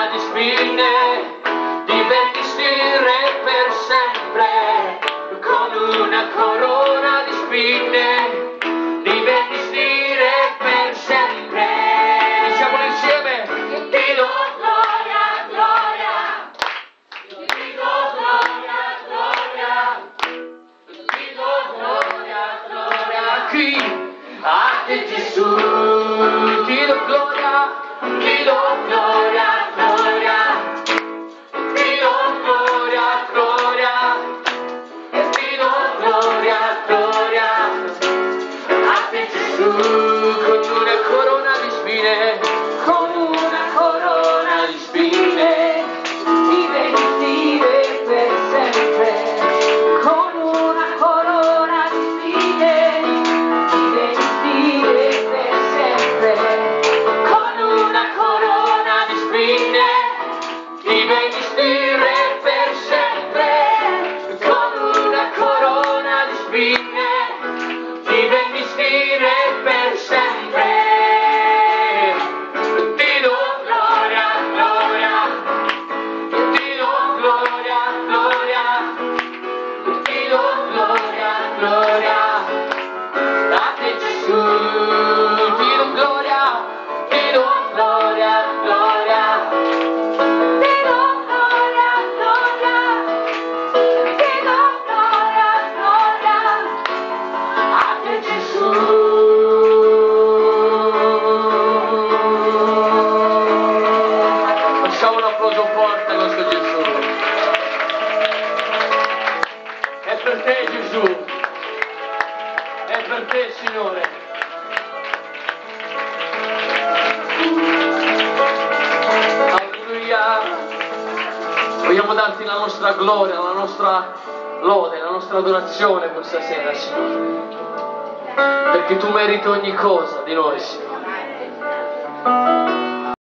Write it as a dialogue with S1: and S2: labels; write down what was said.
S1: di spine, di benedire per sempre, con una corona di spine, di benedire per sempre. Diciamolo insieme. Ti do gloria, gloria, ti do gloria, gloria, ti do gloria, gloria. Qui a te Gesù, ti do gloria, ti do gloria, gloria, ti do gloria, gloria, ti do gloria, gloria. A te Gesù, con una corona di spine, con una corona di spine, ti benedire per sempre, con una corona di spine, ti benedire per sempre, con una corona di spine, ti benedire per sempre, con una corona di spine, ti benedire per sempre. Ti do gloria, gloria, ti do gloria, gloria, ti do gloria, gloria. A te Gesù, ti do gloria, ti do gloria, gloria, ti do gloria, gloria, ti do gloria, gloria. A te Gesù. Facciamo un applauso forte a nostro Gesù. È per te Gesù, è per te Signore. Alleluia. Vogliamo darti la nostra gloria, la nostra lode, la nostra adorazione questa sera, Signore. Perché tu meriti ogni cosa di noi, Signore.